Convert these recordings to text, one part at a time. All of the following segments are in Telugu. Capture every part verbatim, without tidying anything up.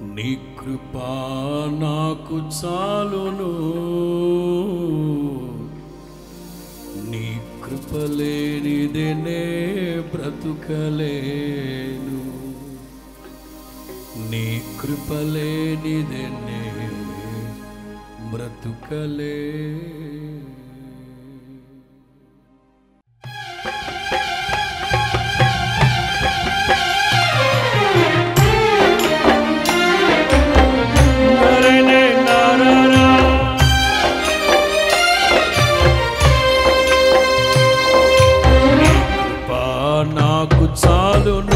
నీ కృపా నాకు చాలును, నీ కృప లేనిదే నే బ్రతుకలేను, నీ కృప లేనిదే నే బ్రతుకలేను. నాకు చాలును,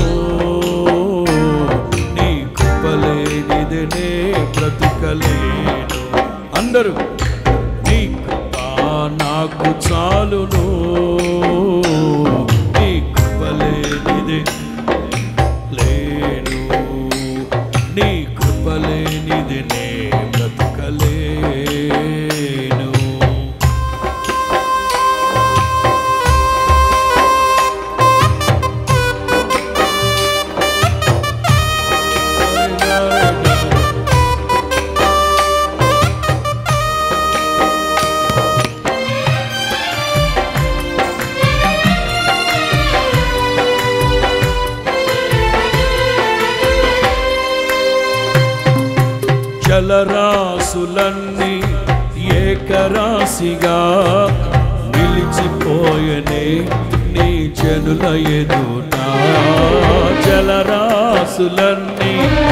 నీ కృప లేనిదే నే బ్రతుకలేను. అందరూ నీ కృప నాకు చాలును, నీ కృప లేనిదే లేను, నీ కృప లేనిదే నే బ్రతుకలేను. జలరాశులన్నీ ఏకరాశిగా నిలిచిపోయనే నీ జనుల ఎదుట. జలరాశులన్నీ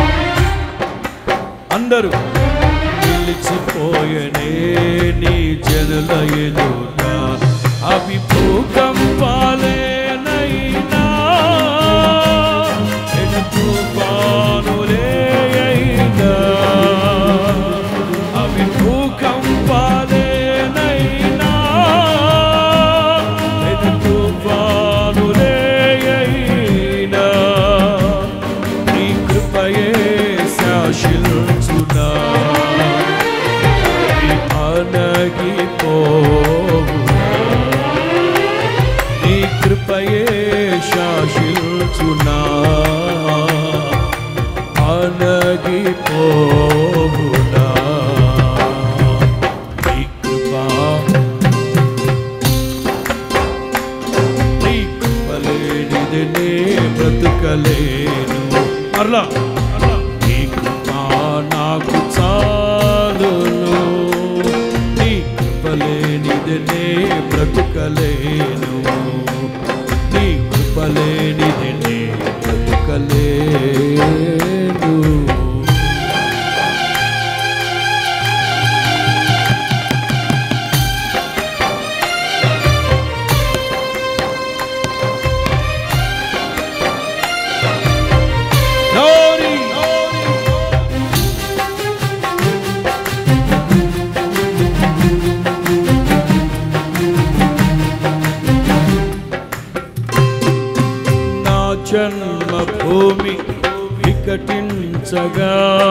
అందరూ నిలిచిపోయనే నీ జనుల ఎదుట. అవి భూకంపాలేనైనా తుఫానులే అయినా, అవి భూకంపాలేనైనా తుఫానులే అయినా, నీ కృపయే శాసించునా, అనగిపోవునా, నీ కృపయే శాసించునా, అనగిపోవునా. నీ కృపా నీ కృప లేనిదే నే బ్రతుకలేను. అలా నీ కృపా నాకు చాలును, నీ కృప లేనిదే నే బ్రతుకలేను, నీ కృప లేనిదే నే బ్రతుకలేను. జన్మభూమి వికటించగా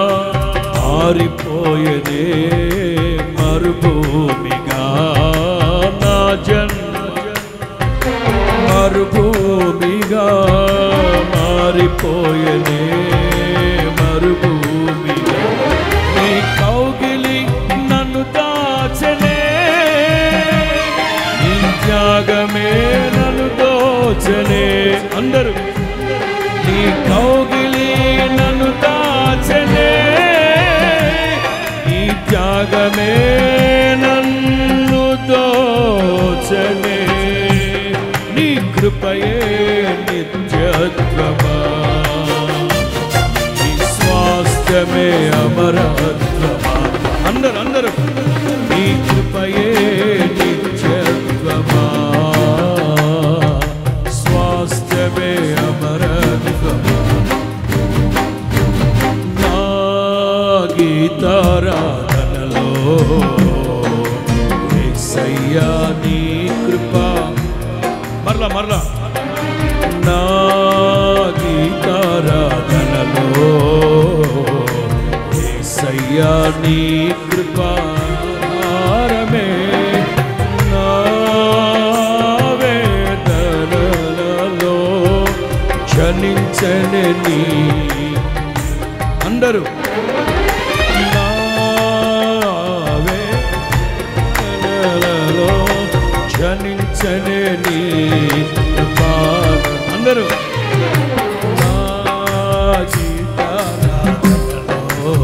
ఆరిపోయేదే మరుభూమిగా. నా జన్మ మరుభూమిగా మారిపోయేదే మరుభూమిగా. నీ కౌగిలి నన్ను దాచనే, నీ త్యాగమే నన్ను దోచనే. అందరూ నీ కౌగిలి నన్ను దాచనే, నీ త్యాగమే నన్ను దోచనే. నీ కృపయే నిత్యత్వమా, నీ స్వాస్థ్యమే అమరత్వమా. అందరూ అందరూ నీ కృపయే నిత్యత్వమా, స్వాస్థ్యమే అమరత్వమా. నా గీతారాధనలో యేసయ్యా నీ కృప. మరలా మరలా నా గీతారాధనలో యేసయ్యా నీ కృపారమే. నా వేదనలలో జనించని నీ అందరూ జనించనే నీ కృపా అందరూ నా జీవితాలలో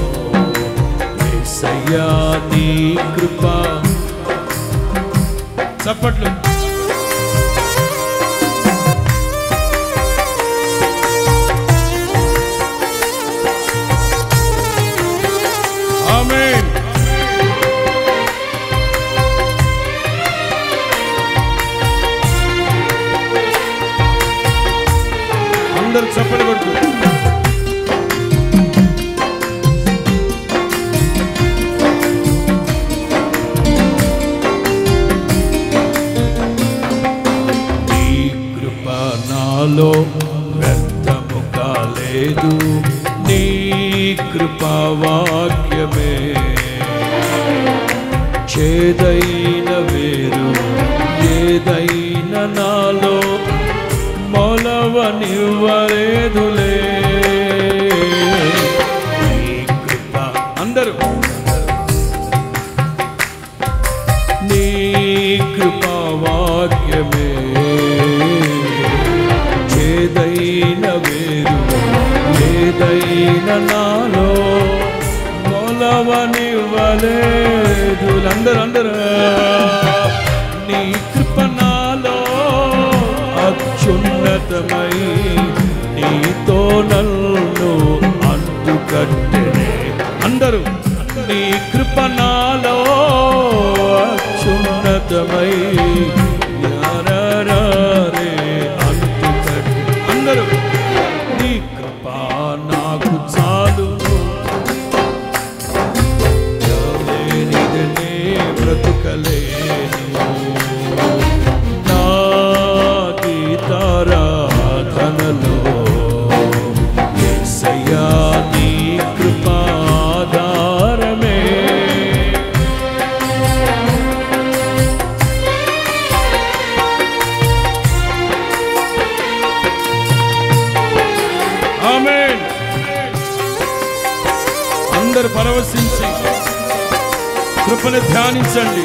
యేసయ్యా నీ కృపా చప్పట్లు ఆమేన్ అందరూ చప్పట్లు కొడుతూ నాలో వ్యర్థము కాలేదు నీ కృపా వాక్యమే చేదైన వేరు ఏదైన నాలో మొలవనివ్వలేదులే నీ కృపా అందరూ నీ కృపా వాక్యమే ఏదైన వేరు ఏదైన నాలో మొలవనివ్వలేదు అందరూ అందరూ నీ కృప నాలో అత్యున్నతమై నీతో నన్ను అంటుకట్టెనే అందరూ నీ కృప నాలో అత్యున్నతమై యారారే అందరూ నీ కృపా నాకు చాలును లేనిదనే బ్రతుకలేను నా గీతారాధనలో యేసయ్యా నీ కృపాధారమే ఆమేన్ అందరూ పరవశించి కృపను ధ్యానించండి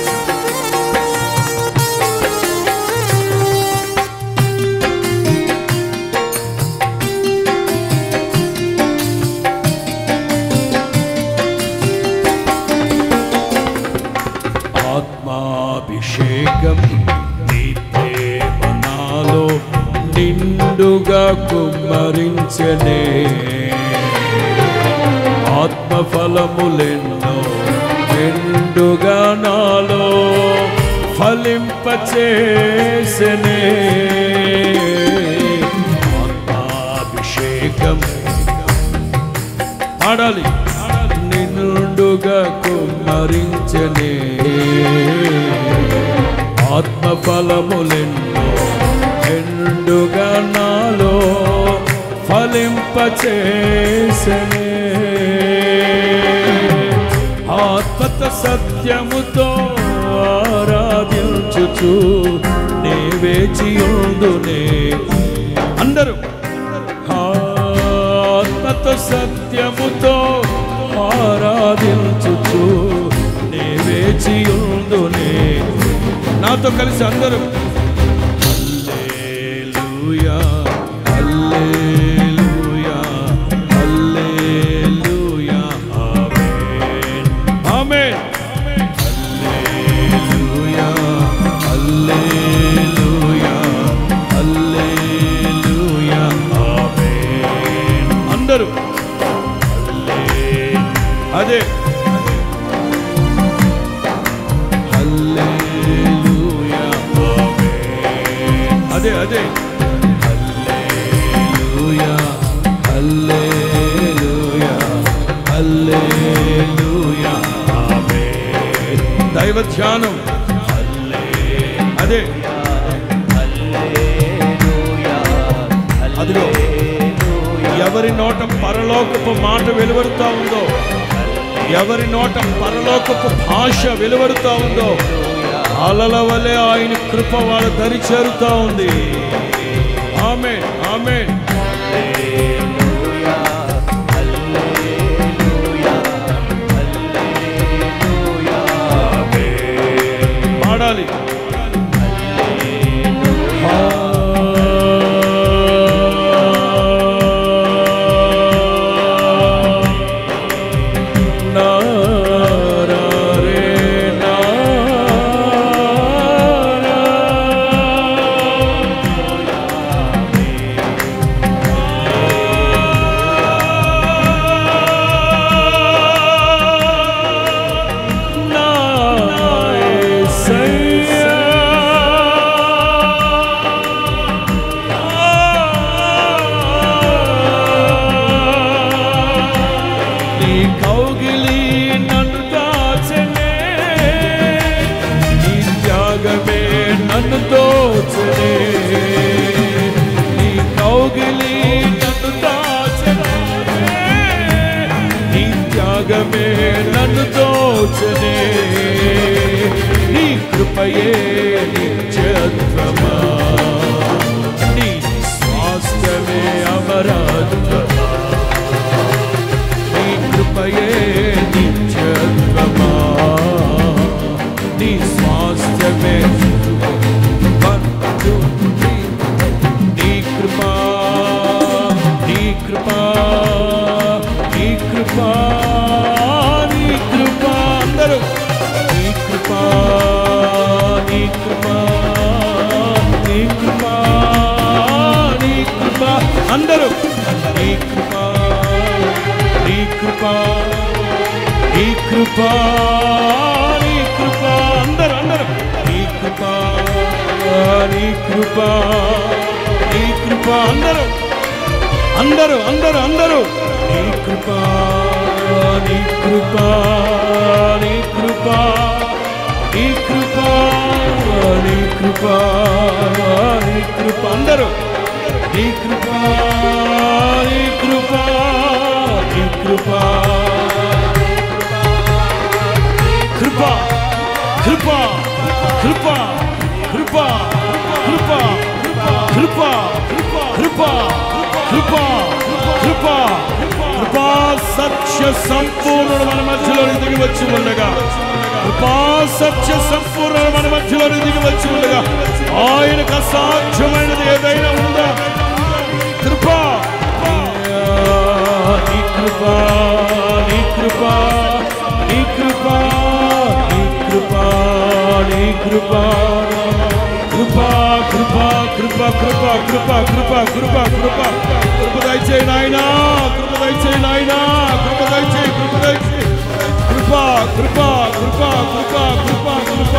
ఆత్మాభిషేకం నీ ప్రేమ నాలో నిండుగా కుమ్మరించనే ఆత్మఫలములెన్నో నిండుగా నాలో ఫలింపచేసనే ఆత్మాభిషేకం ఆడాలి నిండుగా కుమ్మరించనే ఆత్మఫలములెన్నో నిండుగా నాలో ఫలింపచేసనే ఆత్మత సత్యముతో ఆరాధించుచు నే వేచియుందునే అందరూ ఆత్మత సత్యముతో ఆరాధించుచు నే వేచియుందునే నాతో కలిసి అందరూ హల్లెలూయా హల్లెలూయా హల్లెలూయా ఆమేన్ ఆమేన్ హల్లెలూయా హల్లెలూయా హల్లెలూయా ఆమేన్ అందరూ అదే హల్లెలూయా ఆమేన్ అదే అదే హల్లెలూయా హల్లెలూయా హల్లెలూయా ఆమేన్ దైవ ధ్యానం అదే అదిగో ఎవరి నోట పరలోకపు మాట వెలువడుతూ ఉందో ఎవరి నోట పరలోకపు భాష వెలువడుతూ ఉందో అలల వలె ఆయన కృప వాళ్ళ దరి చేరుతా ఉంది ఆమేన్ ఆమేన్ కృపయే నిత్యత్వమా, నీ స్వాస్థ్యమే అమరత్వమా, నీ కృపయే నిత్యత్వమా, నీ స్వాస్థ్యమే నీ కృపా, నీ కృపా, నీ కృపా, నీ కృపా, అందరూ నీ కృపా, నీ కృపా, నీ కృపా, నీ కృపా, అందరూ నీ కృపా, నీ కృపా, నీ కృపా, నీ కృపా, అందరూ అందరూ నీ కృపా, నీ కృపా, నీ కృపా, అందరూ అందరూ అందరూ అందరూ నీ కృపా, నీ కృపా, నీ కృపా, నీ కృపా, నీ కృపా, నీ కృప, అందరూ నీ కృపా, నీ కృపా, నీ కృపా, కృప కృప కృప కృప కృప కృప కృప కృప కృప కృపా సత్య సంపూర్ణుడు మన మధ్యలో దిగి వచ్చి ఉండగా, కృపా సత్య సంపూర్ణుడు మన మధ్యలో దిగి వచ్చి ఉండగా, ఆయనకు అసాధ్యమైనది ఏదైనా ఉందా? కృప, నీ కృప, నీ కృప, నీ కృప, నీ కృప, నీ కృప, కృప కృప కృప కృప కృప కృప కృప కృప కృప దయచేయి నాయనా, కృప దయచేయి నాయనా, కృప దయచేయి, కృప దయచేయి, కృప కృప కృప కృప కృప కృప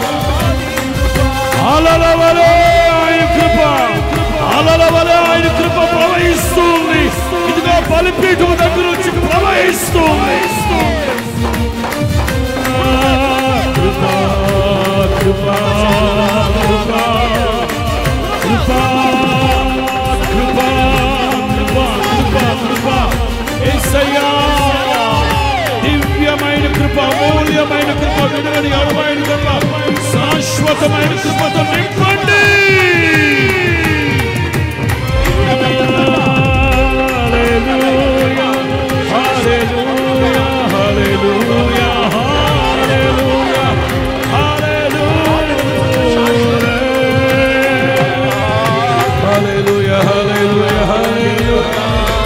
అలల వలె ఆయన కృప, అలల వలె ఆయన కృప ప్రవహిస్తుంది. ఇదిగో బలిపీఠం దగ్గర నుంచి ప్రవహిస్తుంది. కృప కృప కృప కృప కృప కృప కృప కృప యేసయ్యా, దివ్యమైన కృప, అమూల్యమైన కృప, విడువని అరువైన కృప, శాశ్వతమైన కృపతో నింపండి. హల్లెలూయా హల్లెలూయా హల్లెలూయా హల్లెలూయా హల్లెలూయా హల్లెలూయా హల్లెలూయా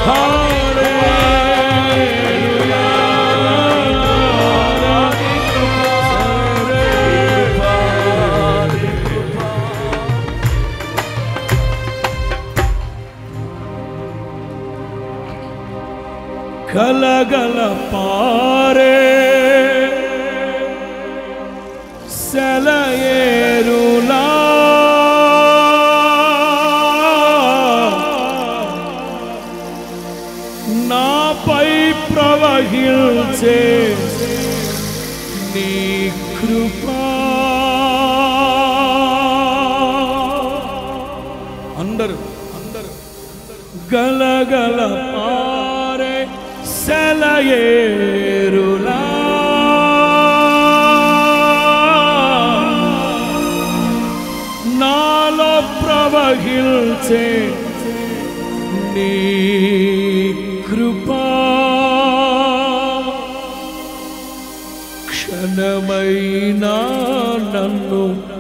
గలగల పారే సెలయేరులా నాపై ప్రవహించే నీ కృపా, అందరూ అందరూ గలగల పారే సెలయేరులా నాలో ప్రవహించే నీ కృపా, క్షణమైనా నన్ను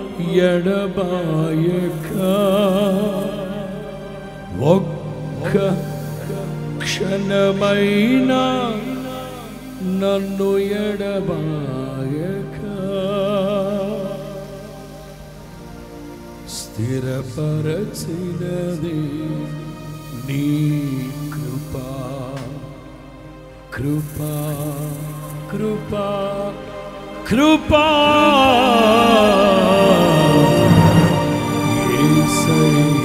ఎడబాయక, ఒక్క క్షణమైనా నన్ను ఎడబాయక, స్థిరపరచినది నీ కృపా, కృపా కృపా కృపా యేసయ్యా.